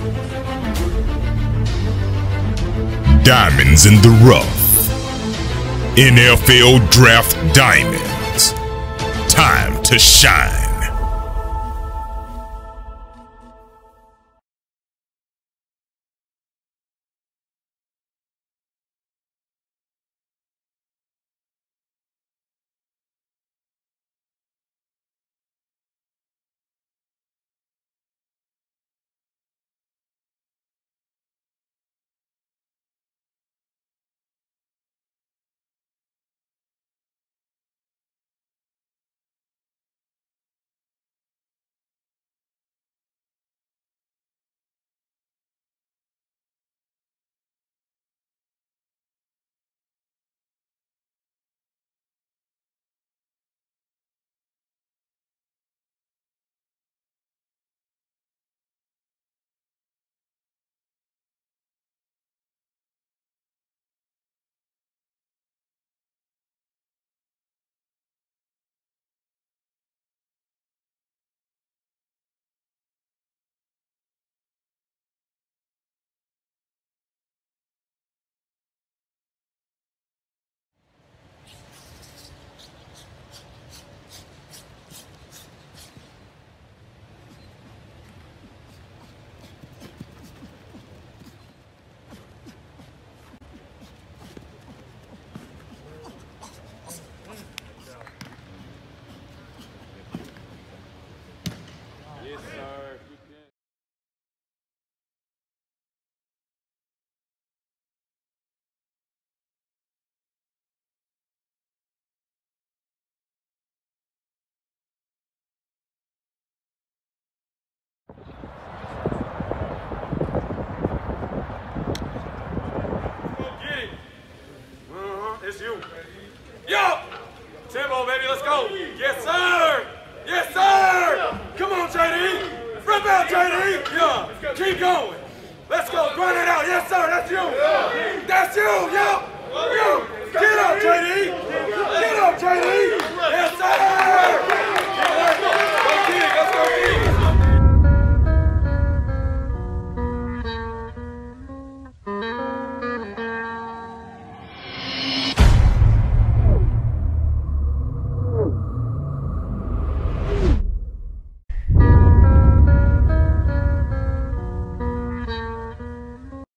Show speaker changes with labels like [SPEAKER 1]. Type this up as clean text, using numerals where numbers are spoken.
[SPEAKER 1] Diamonds in the rough. NFL Draft Diamonds. Time to shine.
[SPEAKER 2] It's you. Yo! Timbo, baby, let's go. Yes, sir. Yes, sir. Come on, JD. Rip out, JD. Yeah. Keep going. Let's go. Grind it out. Yes, sir. That's you. That's you. Yo. Yo. Get up.